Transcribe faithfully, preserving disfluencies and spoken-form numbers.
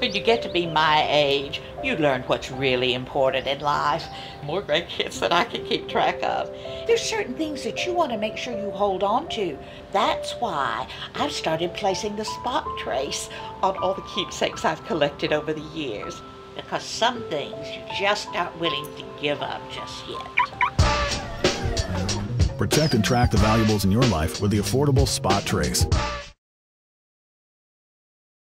When you get to be my age, you learn what's really important in life. More great kids that I can keep track of. There's certain things that you want to make sure you hold on to. That's why I've started placing the spot trace on all the keepsakes I've collected over the years. Because some things you just aren't willing to give up just yet. Protect and track the valuables in your life with the affordable Spot Trace.